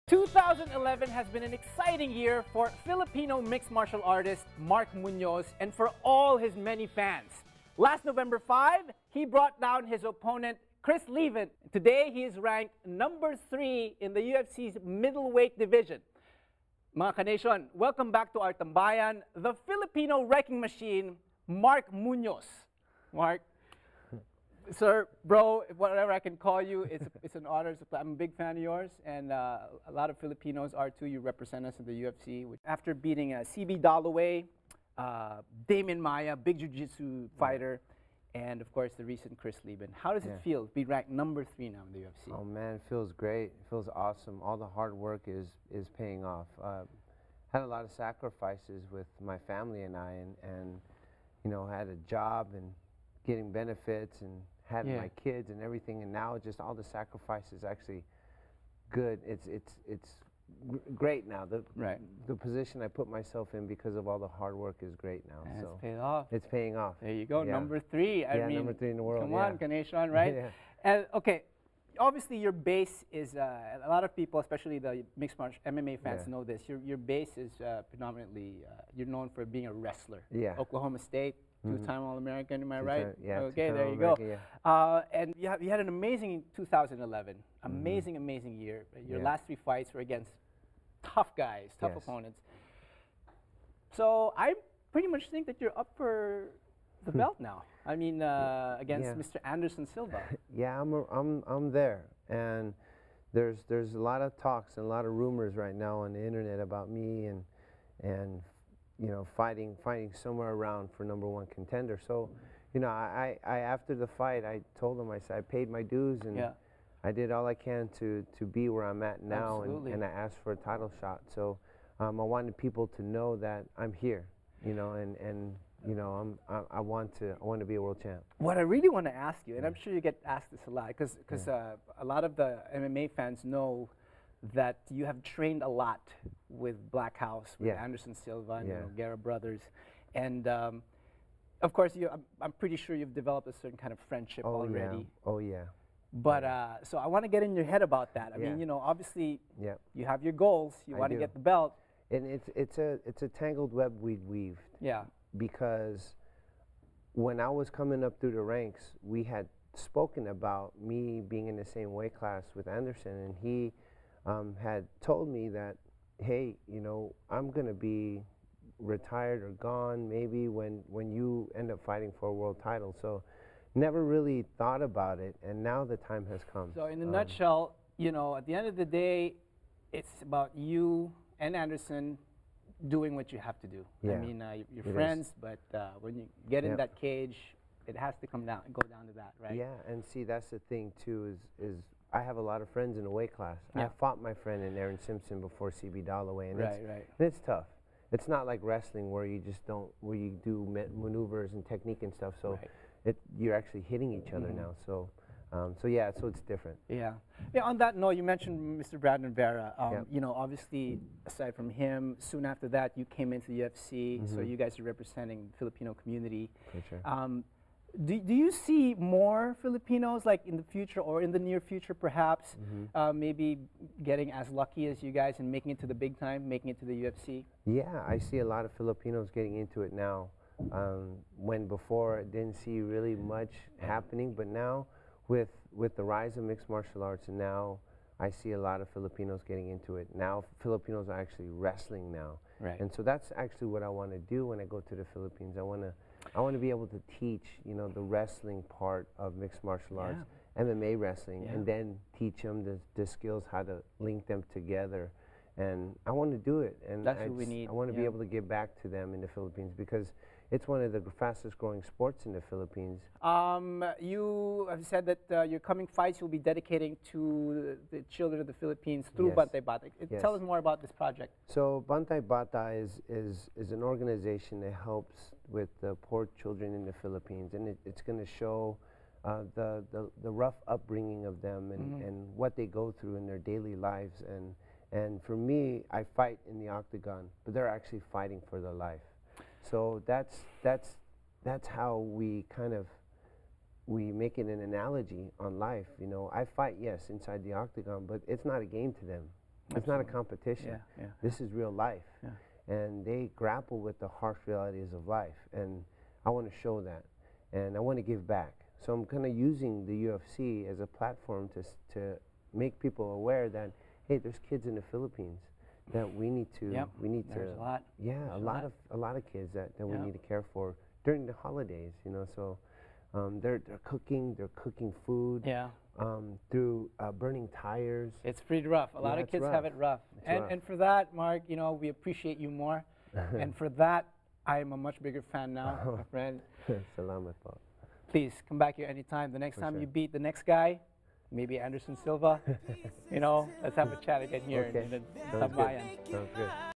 2011 has been an exciting year for Filipino mixed martial artist Mark Munoz and for all his many fans. Last November 5, he brought down his opponent Chris Levin. Today, he is ranked number 3 in the UFC's middleweight division. Mga Kanation, welcome back to our tambayan, the Filipino wrecking machine, Mark Munoz. Mark, sir, bro, whatever I can call you, it's an honor. I'm a big fan of yours, and a lot of Filipinos are too. You represent us in the UFC. After beating CB Dalloway, Damian Maia, big jiu-jitsu fighter, and of course the recent Chris Levin. How does it feel to be ranked number 3 now in the UFC? Oh man, it feels great. It feels awesome. All the hard work is paying off. Had a lot of sacrifices with my family and I, and you know, had a job and getting benefits and had my kids and everything, and now just all the sacrifice is actually good. It's great now. The position I put myself in because of all the hard work is great now. And so it's paid off. It's paying off. There you go, number 3. I mean, number 3 in the world. Come on, Kanation, right? And okay, obviously your base is a lot of people, especially the mixed martial MMA fans, know this. Your base is predominantly you're known for being a wrestler. Oklahoma State. 2-time All-American, am I right? Yeah. Okay, there you go. And you had an amazing 2011, amazing year. Your last 3 fights were against tough guys, tough opponents. So I pretty much think that you're up for the belt now. I mean, against Mr. Anderson Silva. Yeah, I'm there, and there's a lot of talks and a lot of rumors right now on the internet about me and you know, fighting somewhere around for #1 contender. So, you know, I after the fight, I told him, I said, I paid my dues and I did all I can to be where I'm at now, and I asked for a title shot. So, I wanted people to know that I'm here, you know, and you know, I want to be a world champ. What I really want to ask you, and I'm sure you get asked this a lot, because a lot of the MMA fans know that you have trained a lot with Black House, with Anderson Silva and Nogueira brothers, and of course I'm pretty sure you've developed a certain kind of friendship already. Oh yeah. But so I want to get in your head about that. I mean, you know, obviously you have your goals. You want to get the belt, and it's a tangled web we weaved. Yeah. Because when I was coming up through the ranks, we had spoken about me being in the same weight class with Anderson, and he had told me that, hey, you know, I'm going to be retired or gone maybe when you end up fighting for a world title. So never really thought about it, and now the time has come. So in a nutshell, you know, at the end of the day, it's about you and Anderson doing what you have to do. I mean, you're friends, but when you get in that cage, it has to go down to that, right? Yeah, and see, that's the thing too, is I have a lot of friends in the weight class. I fought my friend in Aaron Simpson before CB Dalloway, and it's tough. It's not like wrestling where you just where you do maneuvers and technique and stuff. So you're actually hitting each other now. So so it's different. Yeah. On that note, you mentioned Mr. Brandon Vera. You know, obviously, aside from him, soon after that, you came into the UFC. So you guys are representing the Filipino community. For sure. Do you see more Filipinos, like in the future or in the near future perhaps, maybe getting as lucky as you guys and making it to the big time, making it to the UFC? Yeah, I see a lot of Filipinos getting into it now. When before I didn't see really much happening, but now with the rise of mixed martial arts, and now I see a lot of Filipinos getting into it. Now Filipinos are actually wrestling now. And so that's actually what I want to do when I go to the Philippines. I want to be able to teach, you know, the wrestling part of mixed martial arts, MMA wrestling, and then teach them the skills, how to link them together. And I want to do it. And that's what we need. I want to be able to give back to them in the Philippines, because it's one of the fastest growing sports in the Philippines. You have said that your coming fights you'll be dedicating to the children of the Philippines through Bantay Bata. Tell us more about this project. So Bantay Bata is an organization that helps with the poor children in the Philippines, and it's going to show the rough upbringing of them and what they go through in their daily lives. And for me, I fight in the octagon, but they're actually fighting for their life. So that's how we make it an analogy on life. You know, I fight, yes, inside the octagon, but it's not a game to them. It's not a competition. Yeah, yeah. This is real life. Yeah. And they grapple with the harsh realities of life. And I want to show that. And I want to give back. So I'm kind of using the UFC as a platform to make people aware that, hey, there's kids in the Philippines that we need to, There's a lot. Yeah, There's a lot of kids that we Yeah. need to care for during the holidays, you know. So they're cooking food. Yeah. Through burning tires. It's pretty rough. A lot of it's kids rough. have it rough. It's And rough. and for that, Mark, you know, we appreciate you more. And for that, I am a much bigger fan now, my friend. Salamat po. Please come back here anytime. The next For time sure. you beat the next guy, maybe Anderson Silva, you know, let's have a chat again here Okay. in the Sounds Tambayan. good. Sounds good.